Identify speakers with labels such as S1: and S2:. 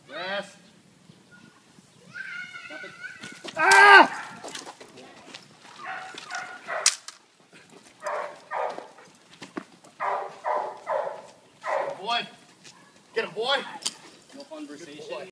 S1: Rest. Ah! Boy. Get him, boy.
S2: No conversation.